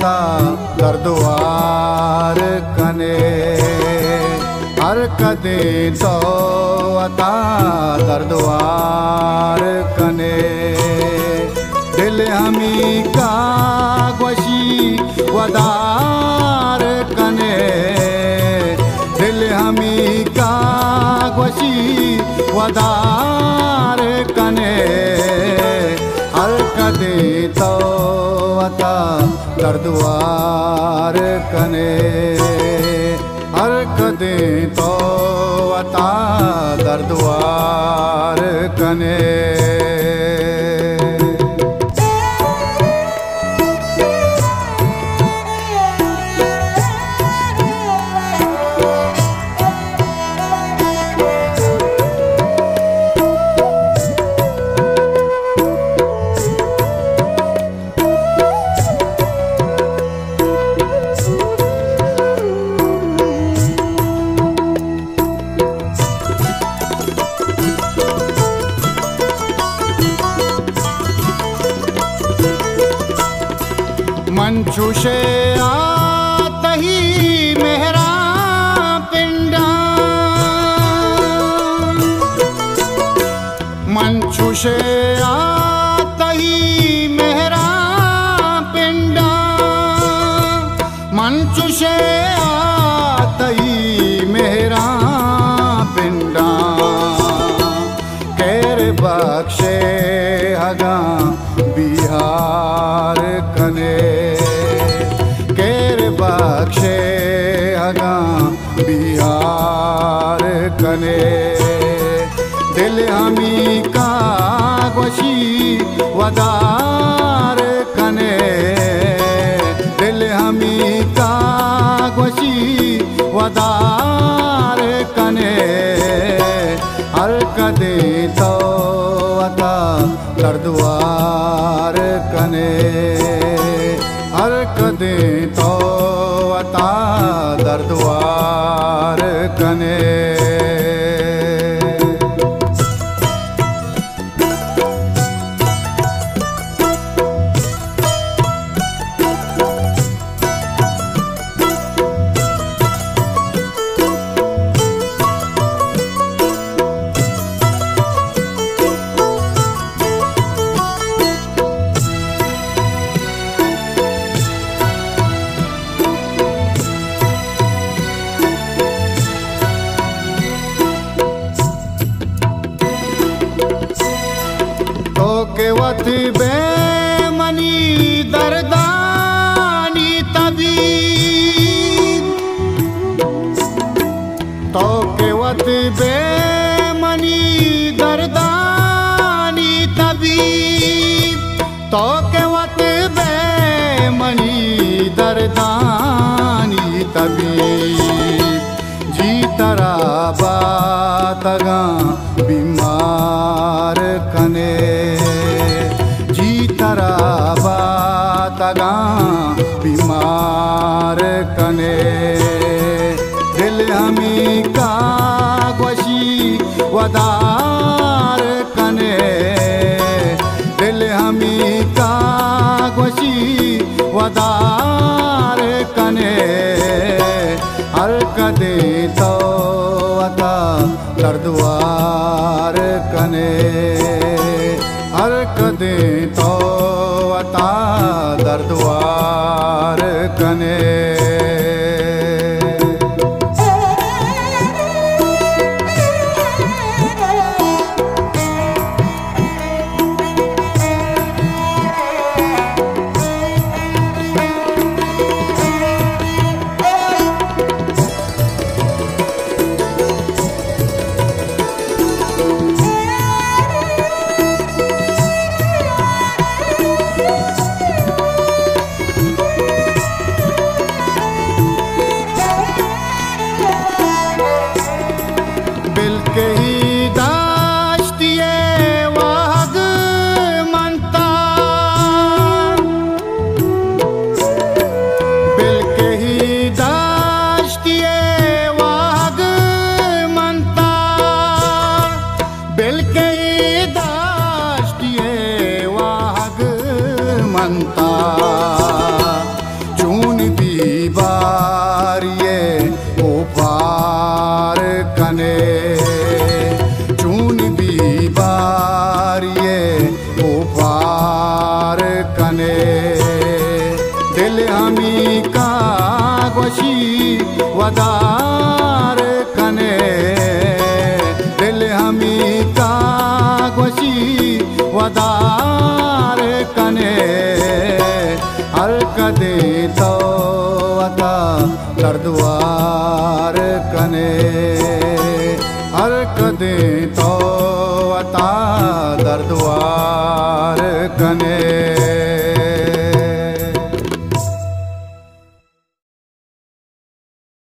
वता दर्दवार कने हर कदे तो वता दर्दवार कने दिल हमी का गोशी वदार कने दिल हमी का गोशी वदार कने हर कदे तो वता दर्दवार कने हर कदे तो वता दर्दवार कने मंचुशे आतही मेहरा पिंडा मंचुशे आतही मेहरा पिंडा मंचुशे आतही मेहरा पिंडा कैर बख्शे हगा बिहार कने बख्शे हगा बिहार कने दिल हमी का गोशी वदार कने दिल हमी का गोशी वदार कने हर कदे तो वता दर्दवार कने हर कदे तो वता दर्दवार कने के वत बेमनी दर्दानी तबीब तो के वत बेमनी दर्दानी तबीब तो के वत बेमनी दर्दानी तबीब जी तरा बातगा बीमार कने तरा बातगा बीमार कने दिल हमी का गोशी वदार कने दिल हमी का गोशी वदार कने हर कदे तो वता दर्दवार कने हर कदे तो वता दर्दवार कने वदार कने दिल हमी का गोशी वदार कने हर कदे तो वता दर्दवार कने हर कदे तो वता दर्दवार कने।